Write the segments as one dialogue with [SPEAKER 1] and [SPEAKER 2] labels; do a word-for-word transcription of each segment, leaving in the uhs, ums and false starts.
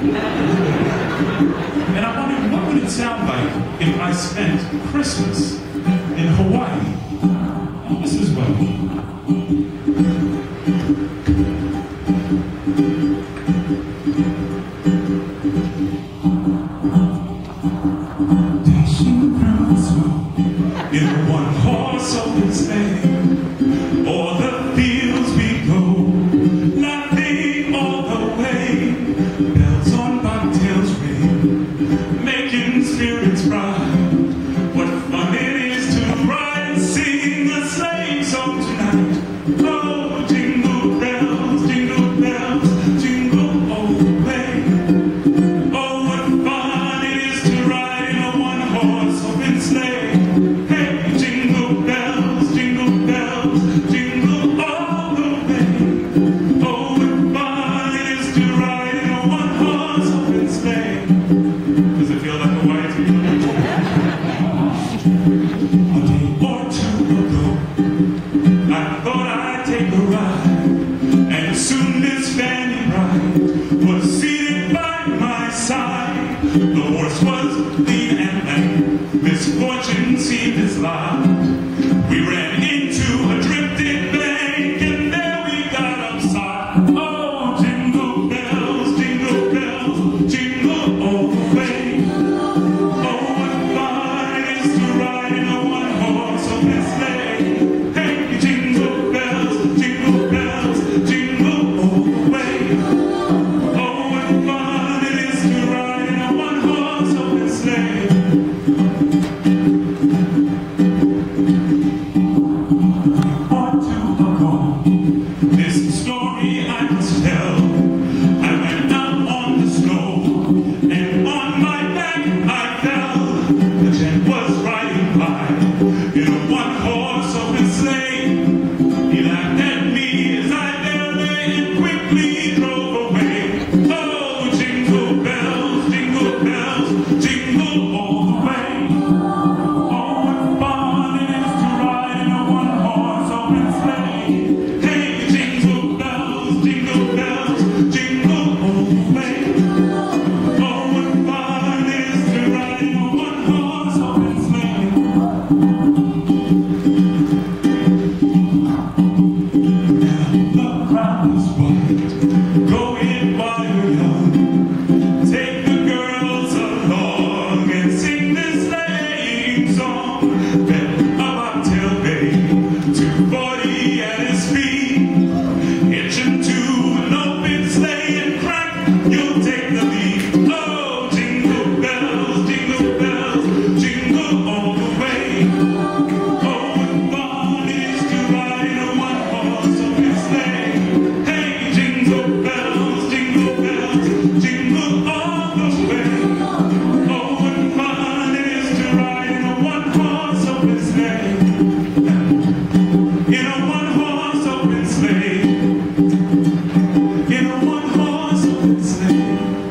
[SPEAKER 1] And I wondered, what would it sound like if I spent Christmas in Hawaii? Oh, this is well. Dashing through the snow in a one-horse open sleigh, o'er the fields we go, laughing all the way. Bells on bobtails ring, making spirits bright. What fun it is to ride and sing a sleighing song tonight. Oh, jingle bells, jingle bells, jingle all the way. Oh, what fun it is to ride in a one-horse open sleigh. Hey, jingle bells, jingle bells, jingle all the way. Oh, what fun it is to ride in a one-horse open sleigh. Does it feel like a white? A day or two ago, I thought I'd take a ride, and soon this fanny bride was seated by my side. The horse was lean and lank, misfortune seemed his lot. We ran into a drifted bank, and there we got upside. Oh, jingle bells, jingle bells, jingle all the way. Oh, what fun it is to ride in a one-horse open sleigh. Hey, jingle bells, jingle bells, jingle all the way. Oh, what fun it is to ride in a one-horse open sleigh. Or two ago, this story I must tell. I went out on the snow, and on my back I fell. The gent was riding by in a one-horse open sleigh. He laughed at me as I there lay and quickly drove away. Oh, jingle bells, jingle bells, jingle all the way. Oh, what fun it is to ride in a one-horse open sleigh. Hey, jingle bells, jingle bells, jingle all the way. Oh, what fun it is to ride in a one-horse open sleigh. Now the crowd is white, going while you're young. Take the girls along and sing this sleighing song. Bet a bobtail babe, two forty at his feet. Hitch him to an open sleigh and crack, you'll take the lead. Oh, jingle bells, jingle bells, jingle all the way. Oh, what fun it is to ride in a one-horse open sleigh. Hey, jingle bells, jingle bells, jingle all the way. Oh, what fun it is to ride in a one-horse open sleigh. In a one-horse open sleigh. In a one-horse open sleigh.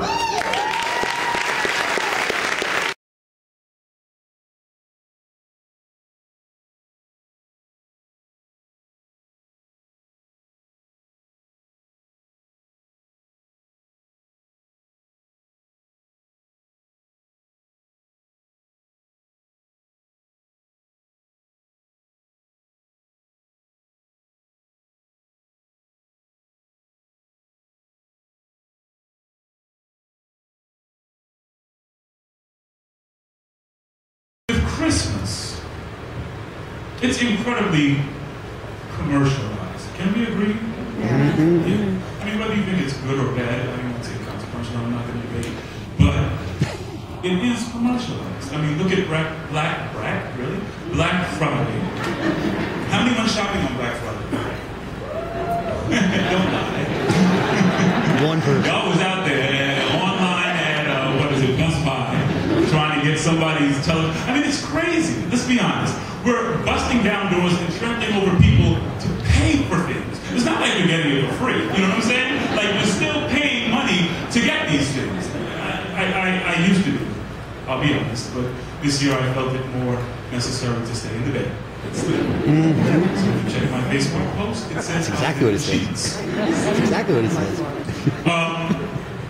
[SPEAKER 1] With Christmas, it's incredibly commercialized. Can we agree?
[SPEAKER 2] Mm-hmm.
[SPEAKER 1] Yeah. I mean, whether you think it's good or bad, I don't want to say consequential, I'm not going to debate, but it is commercialized. I mean, look at Black, Black, Black, really? Black Friday. How many went shopping on Black Friday? Don't lie.
[SPEAKER 2] One person.
[SPEAKER 1] Y'all was out there online at, uh, what is it, Best Buy, trying to get somebody's television. I mean, it's crazy. Let's be honest. We're busting down doors and trampling over people to pay for things. It's not like you're getting it for free. You know what I'm saying? Like, you're still paying money to get these things. I, I, I used to do it, I'll be honest, but this year I felt it more necessary to stay in the bed. Mm-hmm. So if you check my Facebook post, it says
[SPEAKER 2] that's exactly what it says. That's exactly what it says.
[SPEAKER 1] Um,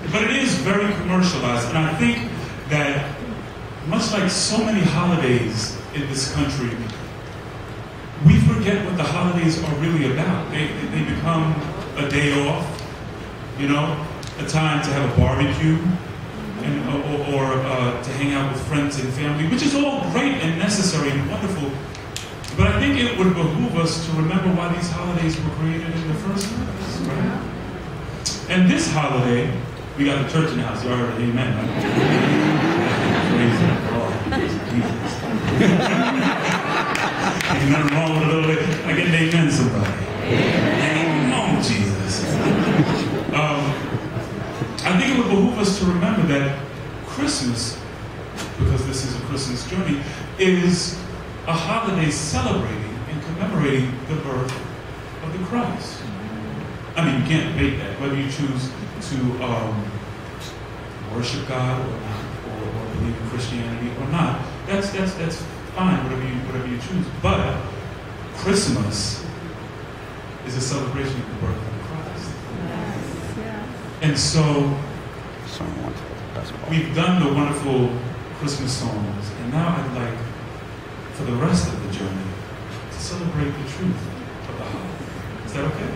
[SPEAKER 1] But it is very commercialized, and I think that much like so many holidays in this country, we forget what the holidays are really about. They, they become a day off, you know, a time to have a barbecue, and, or, or uh, to hang out with friends and family, which is all great and necessary and wonderful. But I think it would behoove us to remember why these holidays were created in the first place, right? And this holiday, we got the church in the house, you already, amen. Right? Praise the Lord. Jesus. Ain't nothing wrong with a little bit. I get an amen, somebody. Amen. Oh, Jesus. Um, I think it would behoove us to remember that Christmas, because this is a Christmas journey, is a holiday celebrating and commemorating the birth of the Christ. I mean, you can't debate that, whether you choose to um, worship God or not, or, or believe in Christianity or not. That's that's that's fine, whatever you whatever you choose. But Christmas is a celebration of the birth of Christ.
[SPEAKER 3] Yes. Yeah.
[SPEAKER 1] And so we've done the wonderful Christmas songs, and now I'd like, for the rest of the journey, to celebrate the truth of the holiday. Is that okay?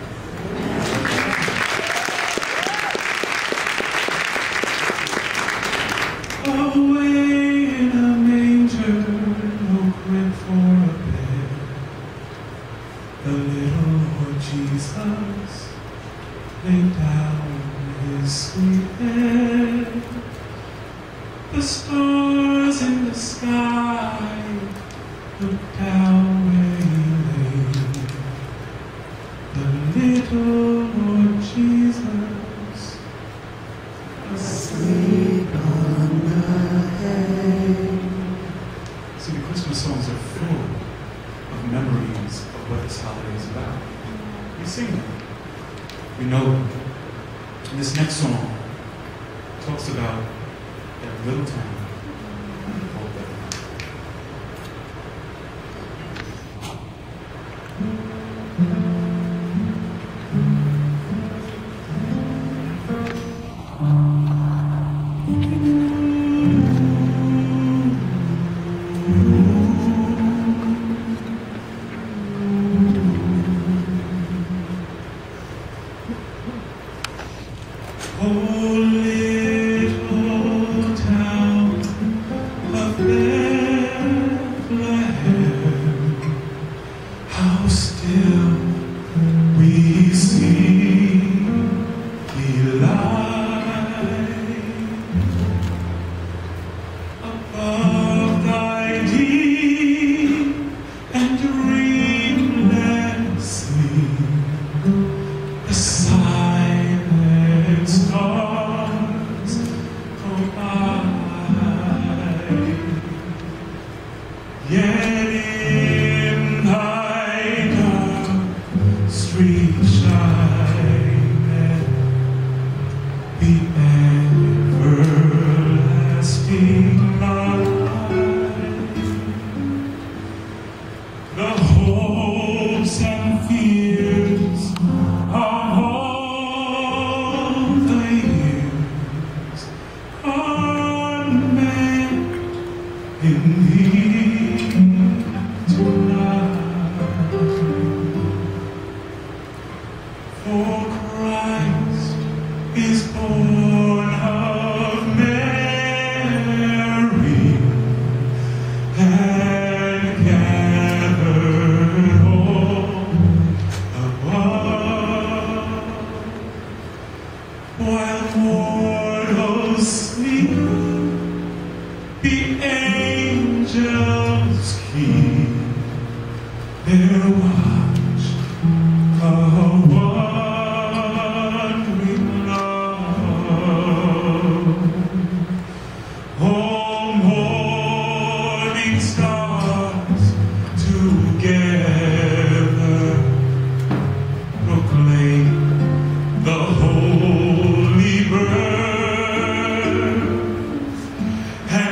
[SPEAKER 1] Away in a manger, no crib for a bed, the little Lord Jesus laid down his sweet head. The stars in the sky looked down where he lay, the little Lord Jesus asleep on the hay. See, the Christmas songs are full of memories of what this holiday is about. We sing them. We know them. And this next song talks about that little town called Derrick.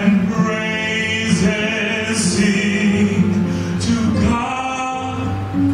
[SPEAKER 4] Praises sing to God.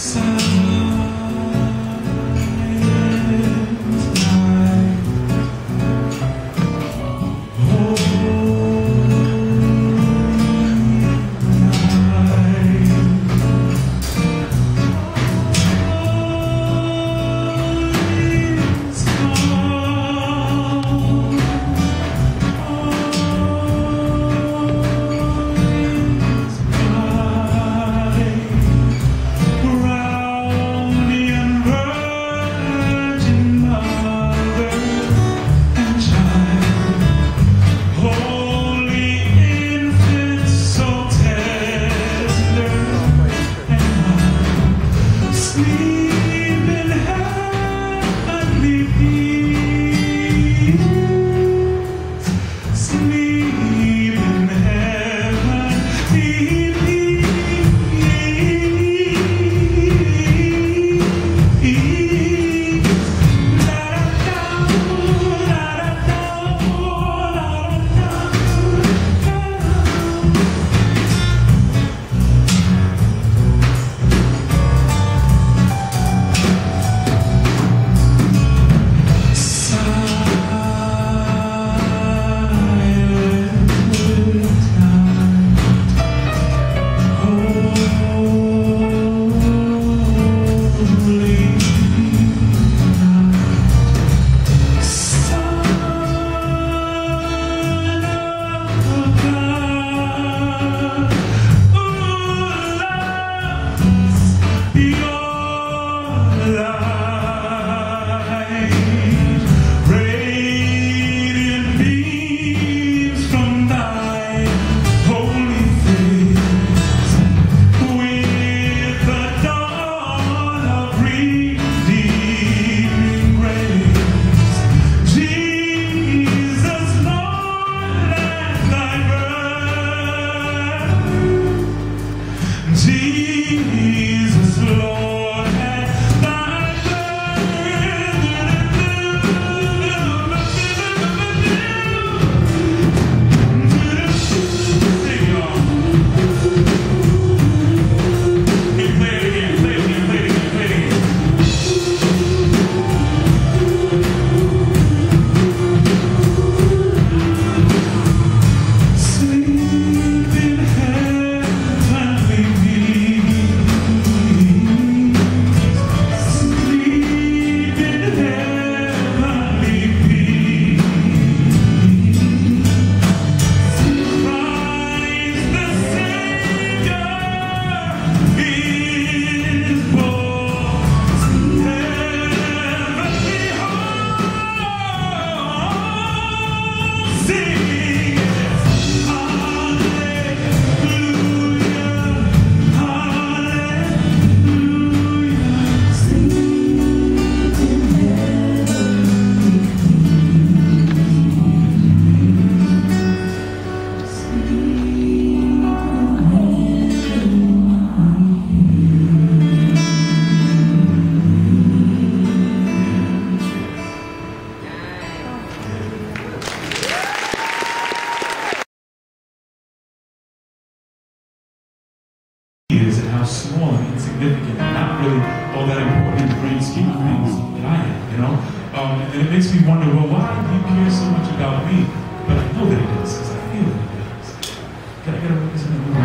[SPEAKER 1] how small and insignificant and not really all that important in the grand scheme of things that I am, you know? Um, and it makes me wonder, well, why do you care so much about me? But I know that it does, because I feel that it does. Can I get a witness in the room? I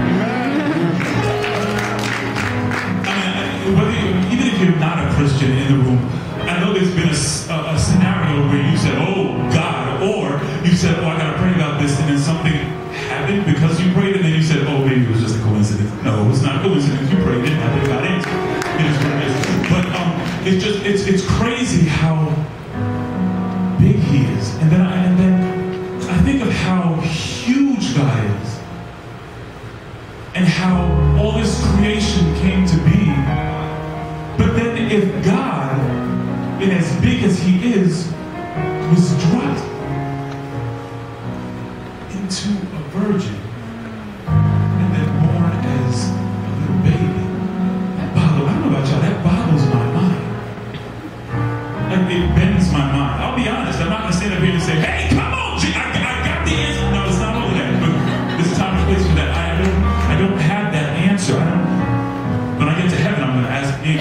[SPEAKER 1] mean, I, whether you, even if you're not a Christian in the room, I know there's been a, a, a scenario where you said, oh, God, or you said, oh, I got to pray about this, and then something happened because you prayed, and then you said, oh, maybe it was just a coincidence. No, it's not a coincidence. You prayed, it happened, God answered. It is what it is. But um, it's just, it's it's crazy how big He is. And then, I, and then I think of how huge God is, and how all this creation came to be. But then if God, and as big as He is, was dropped into a virgin and then born as a little baby, that boggles, I don't know about y'all, that boggles my mind. Like, it bends my mind. I'll be honest, I'm not going to stand up here and say, hey, come on, G, I, I got the answer. No, it's not over that, but there's a time and place for that. I don't, I don't have that answer. I don't, when I get to heaven, I'm going to ask, you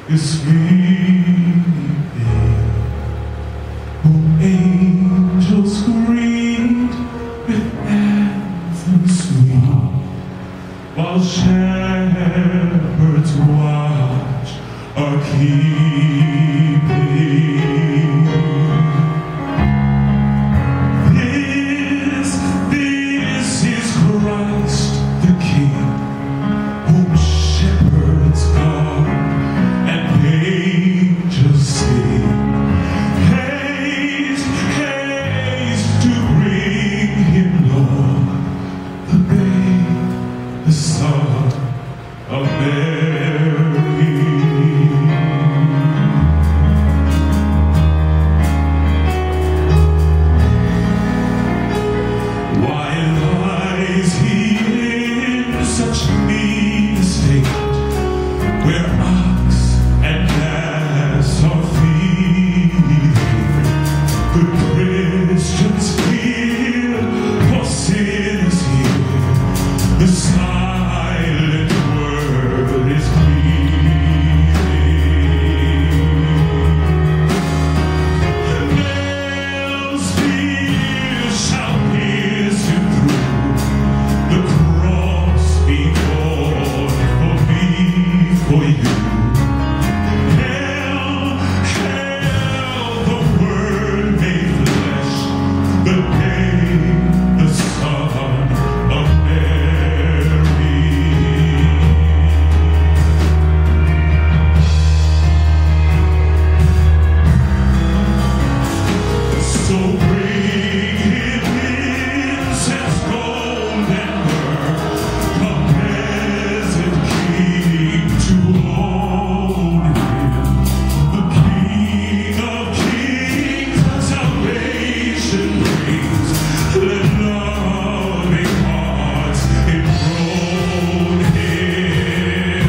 [SPEAKER 1] is sleeping, whom angels greet with anthems sweet, while shepherds watch are keeping. This, this is Christ the King, whom shepherds guard and angels sing. Haste, haste to bring him, Lord, the babe, the Son of Mary. Why lies he in such mean estate, where ox and ass are feeding? Good Christians fear, for sinners hear, the silent word is pleading. Nails pierce shall pierce him through, the cross be borne for me, for you. Hail, hail, the Word made flesh, the babe, the Son of Mary. So bring him incense, gold, and myrrh, the peasant King to own him, the King of kings, salvation brings. Let loving hearts enthrone him.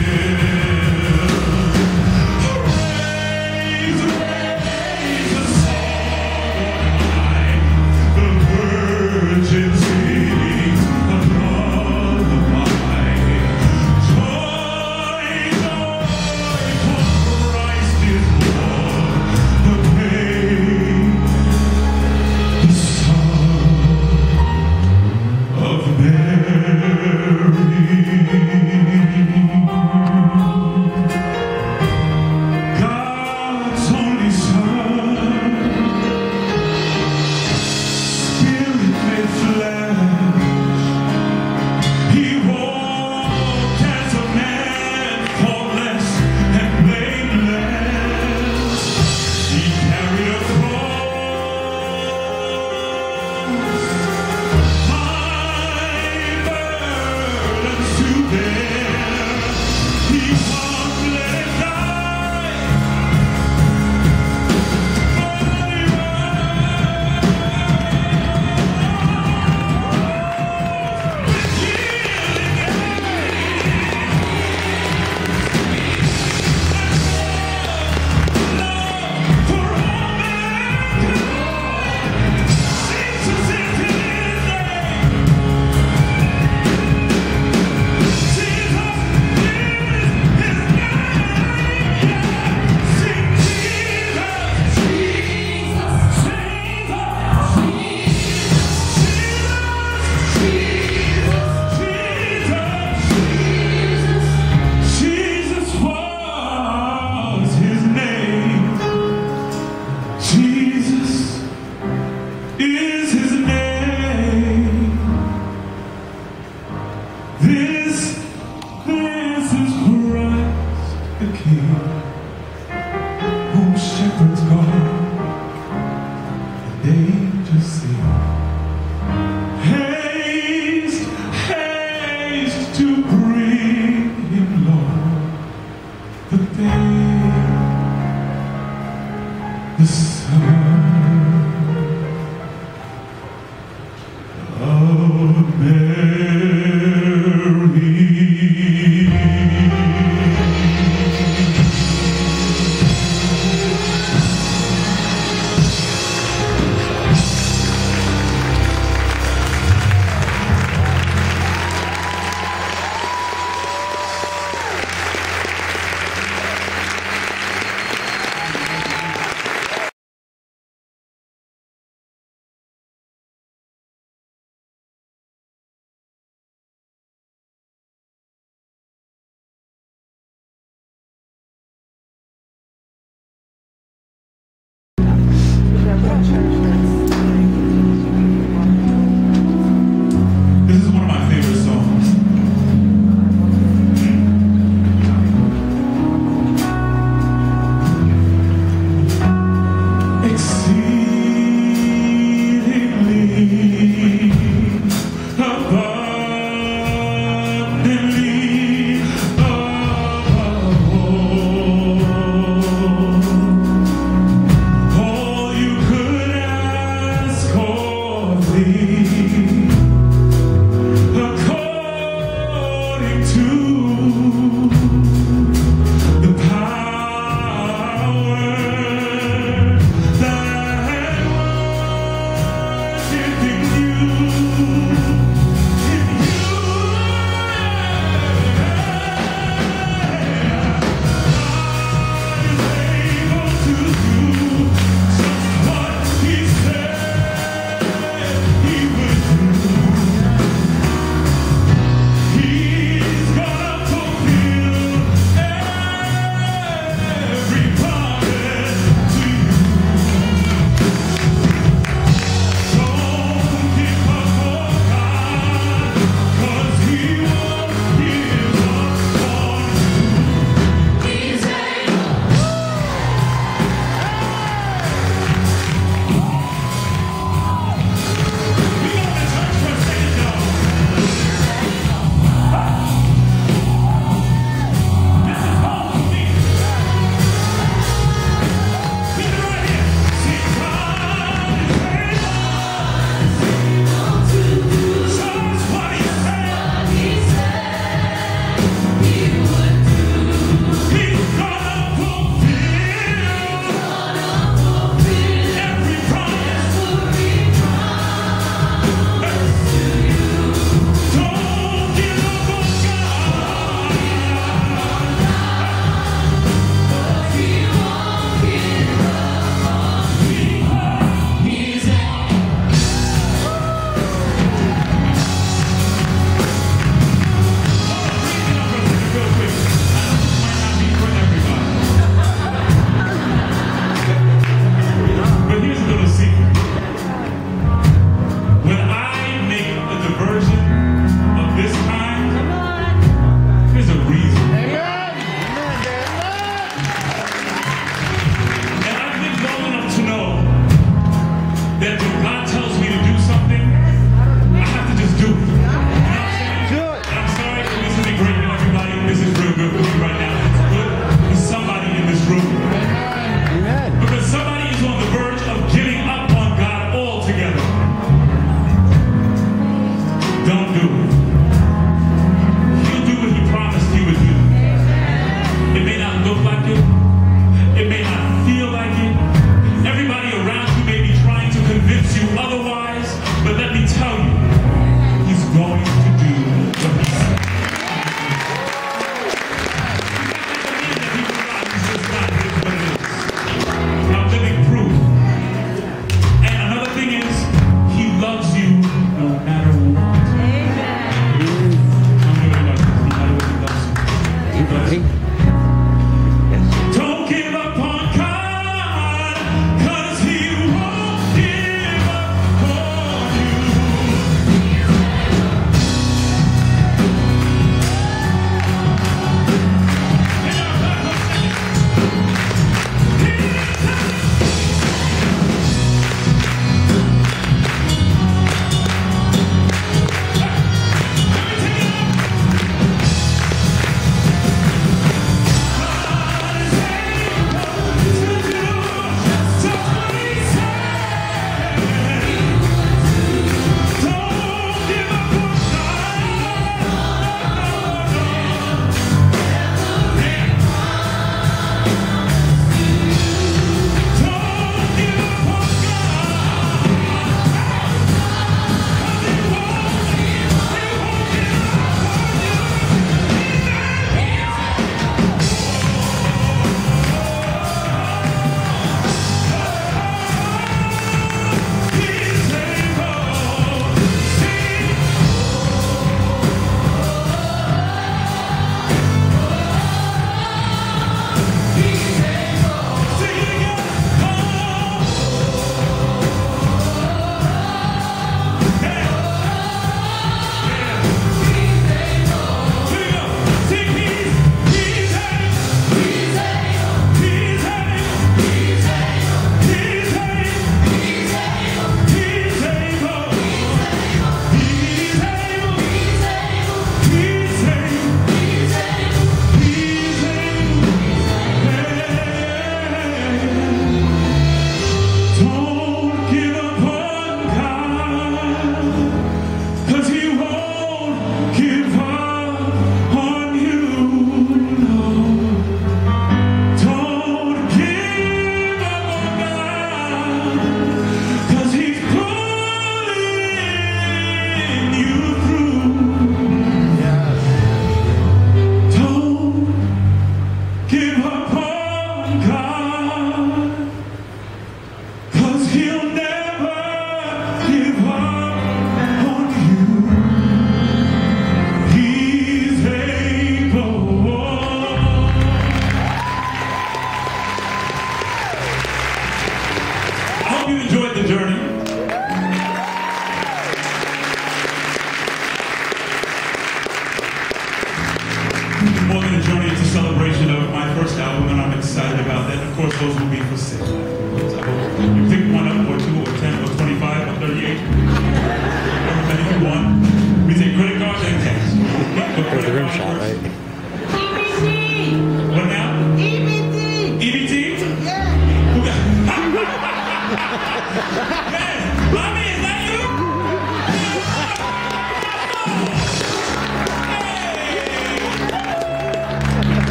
[SPEAKER 1] Raise, raise a song on high, the Virgin sings another line. Joy, joy, for Christ is born, the babe, the Son of Mary. God's only Son, Spirit made flesh, he walked as a man, faultless and blameless. He carried a cross, my burdens to bear. He humbled and died, but he for all mankind. Jesus is his name. Jesus is his name. This, this is Christ the King, whom shepherds guard and angels sing. Haste, haste to bring him, Lord, the babe, the Son of Mary.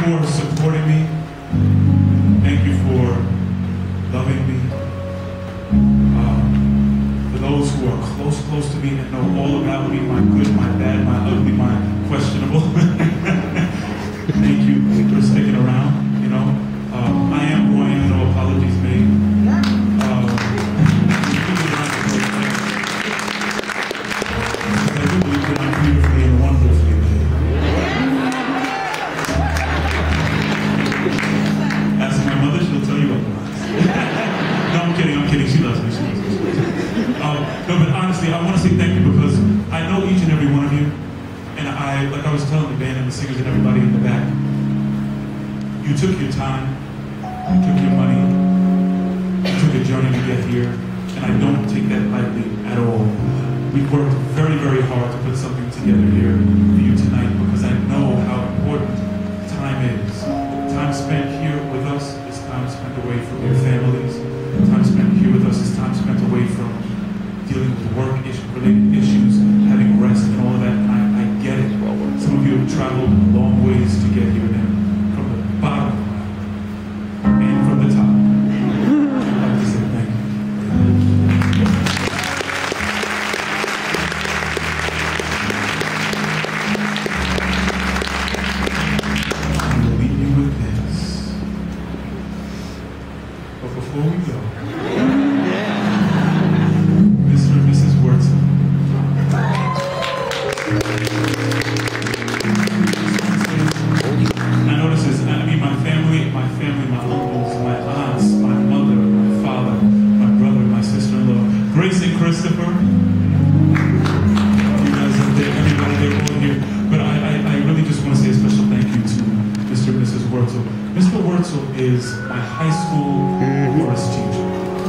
[SPEAKER 1] for supporting me. Thank you for loving me. Um, for those who are close, close to me and know all about me, my good, my bad, my ugly, my questionable. Thank you for sticking around, you know. Um, I am who I am, no apologies made. Um, I do believe that I'm beautifully and wonderfully made. Ask my mother, she'll tell you otherwise. No, I'm kidding, I'm kidding. She loves me, she loves me. She loves me. Um, no, but honestly, I want to say thank you because I know each and every one of you. And I, like I was telling the band and the singers and everybody in the back, you took your time, you took your money, you took a journey to get here, and I don't take that lightly at all. We've worked very, very hard to put something together here for you tonight because I know how important time is. Time spent here with us is time spent away from your families. Time spent here with us is time spent away from dealing with work issue, related issues, having rest and all of that. I, I get it. Some of you have traveled long ways to get here, and from the bottom and from the top. I'd like to say thank you. I'm going to leave you with this. But before we go, Mister and Missus Wurzel. I notice this, I mean my family, my family, my uncles, my aunts, my mother, my father, my brother, my sister-in-law, Grace and Christopher. You guys up there, everybody, they're all here. But I, I, I really just want to say a special thank you to Mister and Missus Wurzel. Mister Wurzel is my high school chorus teacher.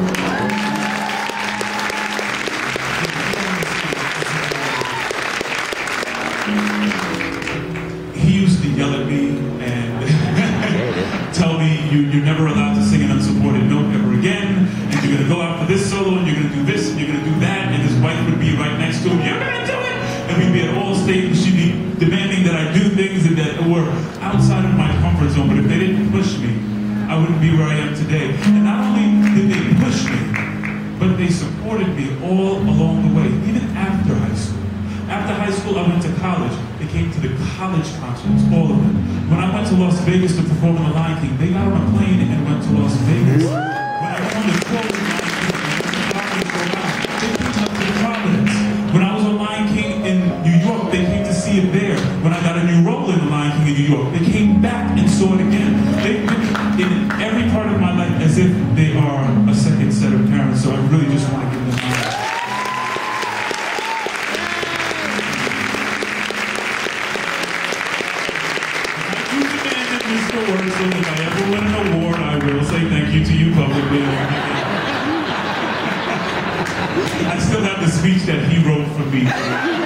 [SPEAKER 1] He used to yell at me and tell me, you, you're never allowed to sing an unsupported note ever again, and you're going to go out for this solo, and you're going to do this, and you're going to do that, and his wife would be right next to him, you're going to do it! And we'd be at all state, and she'd be demanding that I do things that were outside of my comfort zone, but if they didn't push me, I wouldn't be where I am today. And not only did they push me, but they supported me all along the way, even after high school. After high school, I went to college. They came to the college concerts, all of them. When I went to Las Vegas to perform in the Lion King, they got on a plane and went to Las Vegas. When I went on the tour with Lion King, they came up to the Providence. When I was on Lion King in New York, they came to see it there. When I got a new role in the Lion King in New York, they came back and saw it again. They've been in every part of my life as if they are a second set of parents, so I really just want to give them honor. Mister Wurzel, if I ever win an award, I will say thank you to you publicly. I still have the speech that he wrote for me.